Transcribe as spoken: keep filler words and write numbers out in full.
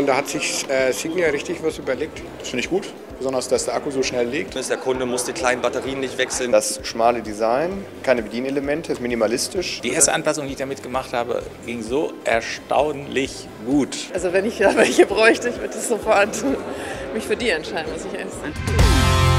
da hat sich äh, Signia richtig was überlegt. Das finde ich gut, besonders, dass der Akku so schnell lädt. Der Kunde muss die kleinen Batterien nicht wechseln. Das schmale Design, keine Bedienelemente, ist minimalistisch. Die erste Anpassung, die ich damit gemacht habe, ging so erstaunlich gut. Also wenn ich da welche bräuchte, ich würde sofort mich für die entscheiden, muss ich ehrlich sagen.